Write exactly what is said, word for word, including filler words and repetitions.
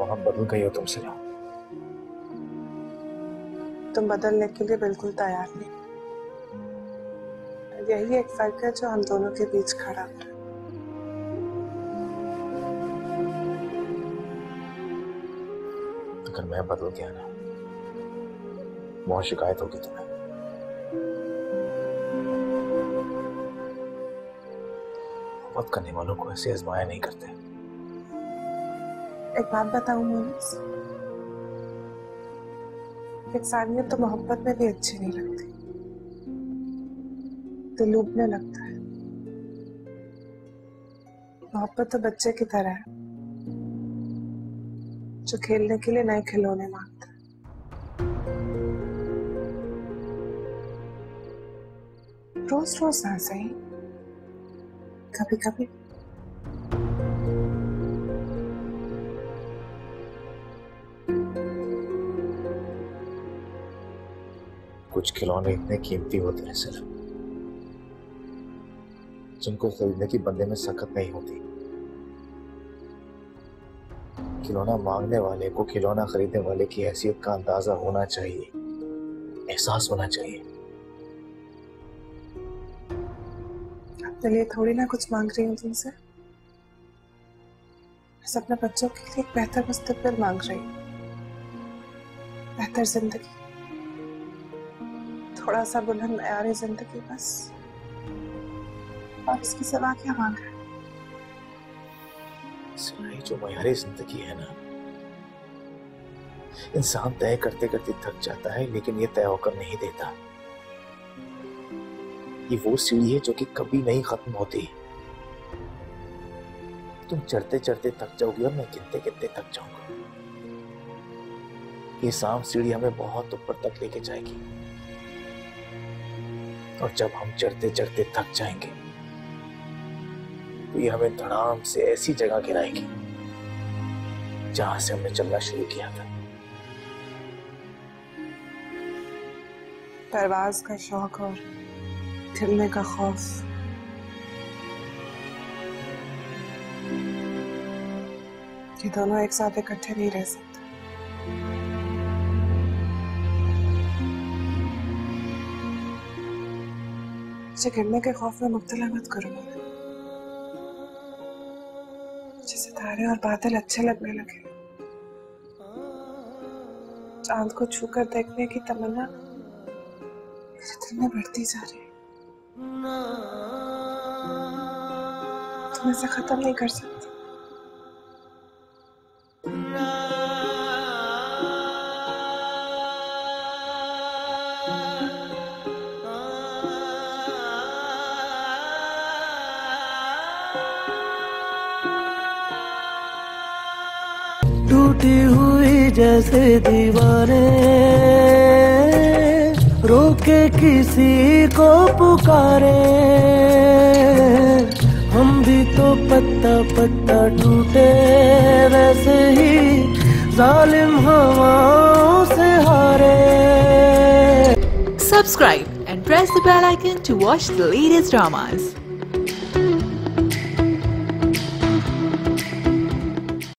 हम बदल गई हो तुमसे ना। तुम बदलने के लिए बिल्कुल तैयार नहीं। यही एक फर्क है जो हम दोनों के बीच खड़ा है। अगर मैं बदल गया ना, बहुत शिकायत होगी तुम्हें। मोहब्बत करने वालों को ऐसे आजमाया नहीं करते। एक बात बताऊं मोनिस, इंसानियत तो मोहब्बत में भी अच्छी नहीं लगती, दिल डूबने लगता है। मोहब्बत तो बच्चे की तरह है जो खेलने के लिए नए खिलौने मांगता है। रोज रोज ना सही, कभी कभी कुछ खिलौने इतने कीमती होते हैं सर, जिनको खरीदने की बंदे में सकत नहीं होती। खिलौना मांगने वाले को खिलौना खरीदने वाले की हैसियत का अंदाजा होना चाहिए, एहसास होना चाहिए। अपने लिए थोड़ी ना कुछ मांग रही हूँ तुमसे, बस अपने बच्चों के लिए एक बेहतर मुस्तकबिल मांग रही हूँ, बेहतर जिंदगी, थोड़ा सा बुलंद मयारी जिंदगी बस। और इसके सिवा क्या मांग रहे हैं? सिवाय जो मयारी जिंदगी है ना, इंसान तय करते करते थक जाता है, लेकिन ये तय होकर नहीं देता। ये वो सीढ़ी है जो कि कभी नहीं खत्म होती। तुम चढ़ते चढ़ते थक जाओगी और मैं गिनते गिनते थक जाऊंगा। ये सांप सीढ़ी हमें बहुत ऊपर तक लेके जाएगी, और जब हम चढ़ते चढ़ते थक जाएंगे तो ये हमें धड़ाम से ऐसी जगह गिराएगी जहां से हमने चलना शुरू किया था। परवाज का शौक और खिलने का खौफ, ये दोनों एक साथ इकट्ठे नहीं रह सकते। मुझे गिरने के खौफ में मुब्तला मत करो। मुझे सितारे और बादल अच्छे लगने लगे, चांद को छूकर देखने की तमन्ना मेरे दिल में बढ़ती जा रही है। तुम इसे खत्म नहीं कर सकती। टूटी हुई जैसे दीवारें रोके किसी को पुकारे, हम भी तो पत्ता पत्ता टूटे, वैसे ही जालिम हवाओं से हारे। Subscribe and press the bell icon to watch the latest dramas.